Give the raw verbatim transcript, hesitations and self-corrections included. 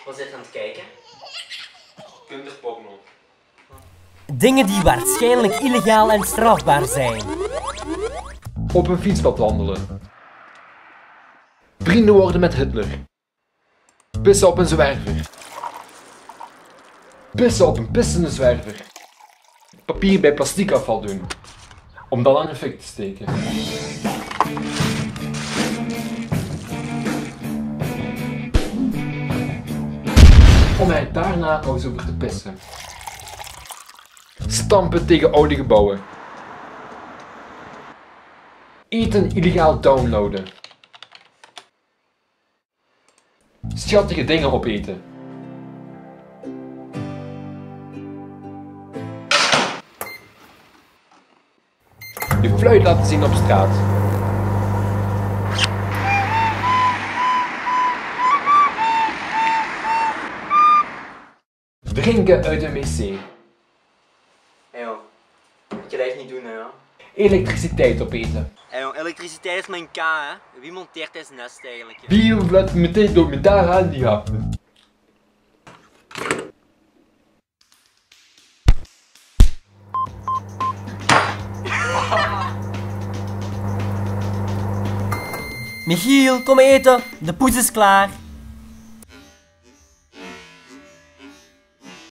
Wat zit je aan het kijken? Kinderporno. Dingen die waarschijnlijk illegaal en strafbaar zijn. Op een fietspad wandelen. Vrienden worden met Hitler. Pissen op een zwerver. Pissen op een pissende zwerver. Papier bij plastiekafval doen. Om dat aan een fik te steken. Om er daarna nog eens over te pissen. Stampen tegen oude gebouwen. Eten illegaal downloaden. Schattige dingen opeten. Je fluit laten zien op straat. Drinken uit een wc. Hé joh, moet je dat echt niet doen hè joh. Elektriciteit opeten. Hé joh, elektriciteit is mijn K hè. Wie monteert deze nest eigenlijk? Joh? Wie laat meteen door me daar aan die happen? Michiel, kom eten. De poes is klaar.